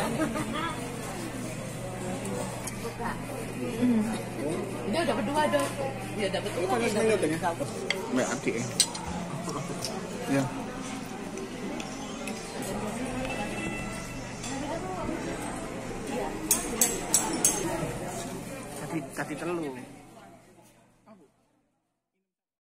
Dia dapat 2 dong. Dia dapat 2. Kalau saya dengan satu. Mbak adik. Ya. Kati telu.